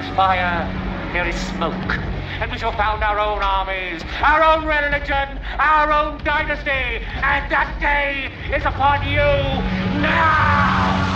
is fire, there is smoke. And we shall found our own armies, our own religion, our own dynasty. And that day is upon you now!